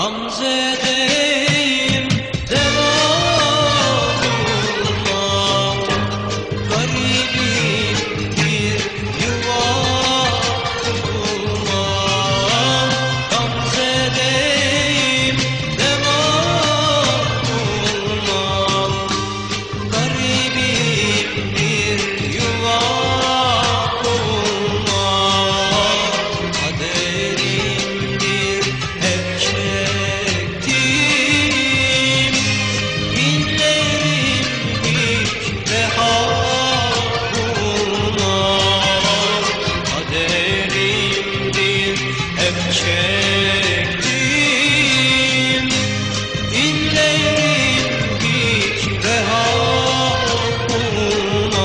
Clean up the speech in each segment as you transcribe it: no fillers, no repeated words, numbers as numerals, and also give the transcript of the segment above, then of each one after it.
Gamze'deyim deva bulma, garibim bir yuva bulma. Gamze'deyim deva bulma, garibim bir yuva bulma. Kaderimdir hep çektiğim, inlerim hiç reha bulma. Kaderimdir hep çektiğim, inlerim hiç reha bulma.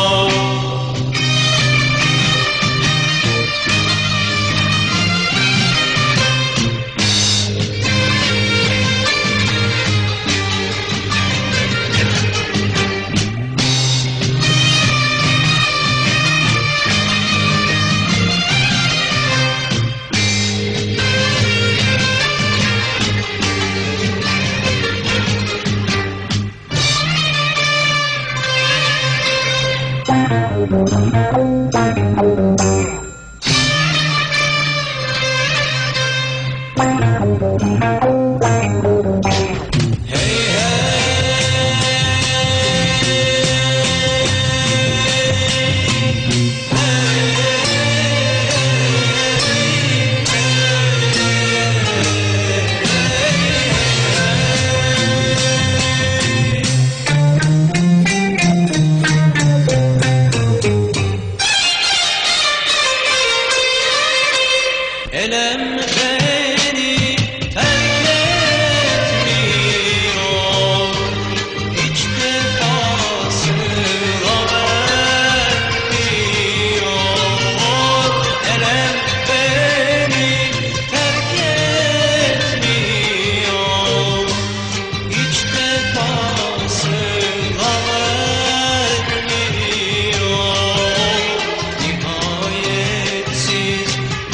Elem beni terk etmiyor, hiç defasına vermiyor. Elem beni terk etmiyor, hiç defasına vermiyor. Nihayetsiz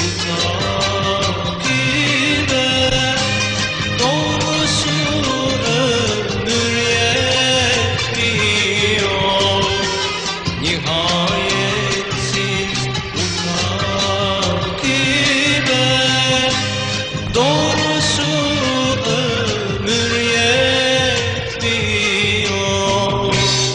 doğrusu ömür yetmiyor. Nihayetsiz mutakibe, doğrusu ömür yetmiyor.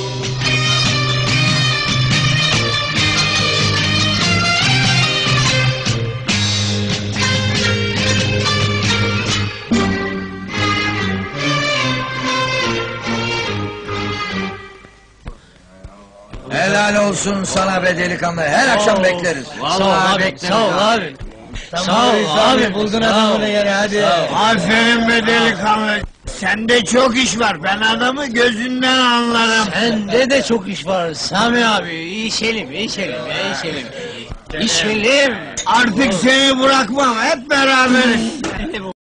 Helal olsun sana be delikanlı, her akşam bekleriz. Vallahi bekleriz. Sağ ol abi. Sağ ol abi, buldun adamını yere, hadi. Aferin be delikanlı. Sende çok iş var. Ben adamı gözünden anlarım. Sende de çok iş var Sami abi. İşelim. İşelim. Artık seni bırakmam. Hep beraberiz.